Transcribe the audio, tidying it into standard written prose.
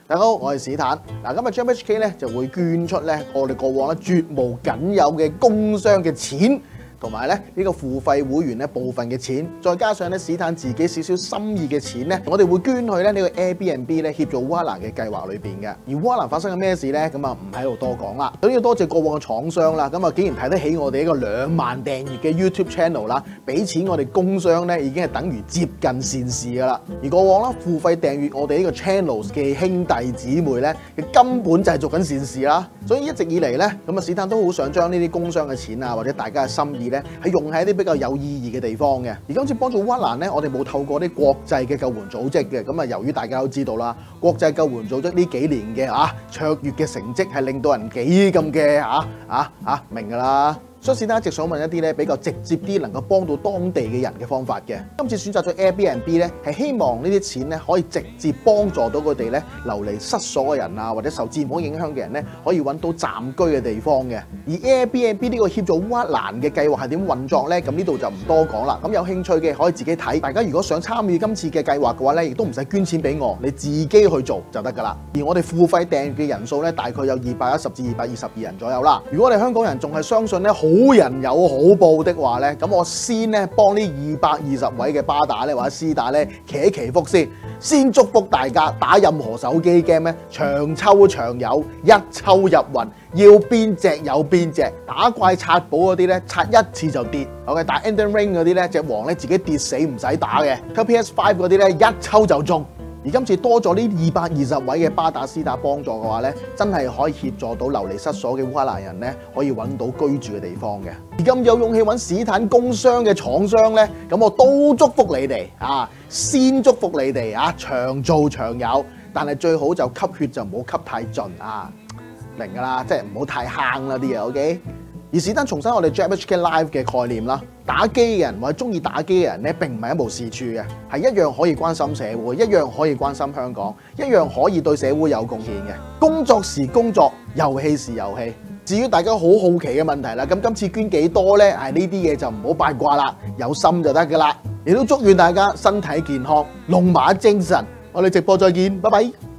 大家好，我係史坦。今日 JambHK 咧就會捐出咧我哋過往咧絕無僅有嘅工商嘅錢，同埋咧呢個付費會員咧部分嘅錢，再加上咧史坦自己少少心意嘅錢咧，我哋會捐去咧呢個 Airbnb 咧協助烏克蘭嘅計劃裏邊嘅。而烏克蘭發生緊咩事咧？咁啊唔喺度多講啦。咁要多謝過往嘅廠商啦，咁啊竟然睇得起我哋一個2萬訂閱嘅 YouTube channel 啦，俾錢我哋工商咧已經係等於接近善事噶啦。而過往啦付費訂閱我哋呢個 channel 嘅兄弟姊妹咧，佢根本就係做緊善事啦。所以一直以嚟咧，咁啊史坦都好想將呢啲工商嘅錢啊，或者大家嘅心意咧，係用喺一啲比較有意義嘅地方嘅。而今次幫助烏克蘭咧，我哋冇透過啲國際嘅救援組織嘅。咁啊，由於大家都知道啦，國際救援組織呢幾年嘅卓越嘅成績係令到人幾咁嘅明㗎啦。所以史坦一直想問一啲咧比較直接啲，能夠幫到當地嘅人嘅方法嘅。今次選擇咗 Airbnb 咧，係希望呢啲錢咧可以直接幫助到佢哋咧流離失所嘅人啊，或者受戰火影響嘅人咧，可以揾到暫居嘅地方嘅。而 Airbnb 呢個協助烏克蘭嘅計劃係點運作咧？咁呢度就唔多講啦。咁有興趣嘅可以自己睇。大家如果想參與今次嘅計劃嘅話咧，亦都唔使捐錢俾我，你自己去做就得㗎啦。而我哋付費訂閱嘅人數咧，大概有210至222人左右啦。如果我哋香港人仲係相信咧好人有好報的話咧，咁我先咧幫呢220位嘅巴打咧或者絲打咧祈福先祝福大家打任何手機 game 咧長抽長有，一抽入魂，要邊隻有邊隻。打怪刷寶嗰啲咧刷一次就跌 ，OK， 打 Elden Ring 嗰啲咧隻王咧自己跌死唔使打嘅，抽 PS5 嗰啲咧一抽就中。而今次多咗呢220位嘅巴打絲打幫助嘅話咧，真係可以協助到流離失所嘅烏克蘭人咧，可以揾到居住嘅地方嘅。而咁有勇氣揾史坦工商嘅廠商咧，咁我都祝福你哋先祝福你哋長做長有，但係最好就吸血就唔好吸太盡明㗎啦，即係唔好太慳啦啲嘢 ，OK。而史坦重申我哋 JambHK Live 嘅概念啦，打機嘅人或者中意打機嘅人咧，並唔係一無是處嘅，係一樣可以關心社會，一樣可以關心香港，一樣可以對社會有貢獻嘅。工作時工作，遊戲時遊戲。至於大家好好奇嘅問題啦，咁今次捐幾多咧？呢啲嘢就唔好八卦啦，有心就得㗎啦。亦都祝願大家身體健康，龍馬精神。我哋直播再見，拜拜。